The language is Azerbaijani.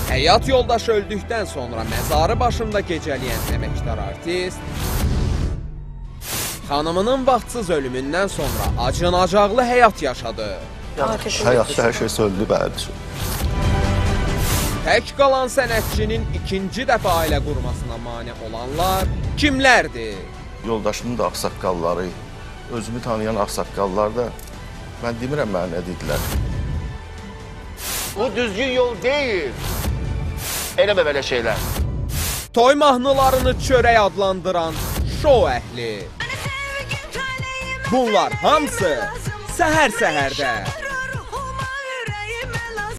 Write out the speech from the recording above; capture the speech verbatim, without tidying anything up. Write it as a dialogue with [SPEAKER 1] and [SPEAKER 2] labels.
[SPEAKER 1] Həyat yoldaşı öldükdən sonra məzarı başında gecələyən əməkdar artist, xanımının vaxtsız ölümündən sonra acınacaqlı həyat yaşadı.
[SPEAKER 2] Həyatda hər şey söndü bəli.
[SPEAKER 1] Tək qalan sənətçinin ikinci dəfə ailə qurmasına mane olanlar kimlərdir?
[SPEAKER 2] Yoldaşımın da ağsaqqalları, özümü tanıyan ağsaqqallar da mən demirəm mənə nə dedilər.
[SPEAKER 3] Bu düzgün yol deyil. Eləmə belə şeylər.
[SPEAKER 1] Toy mahnılarını çörək adlandıran şou əhli. Bunlar hamısı səhər-səhərdə.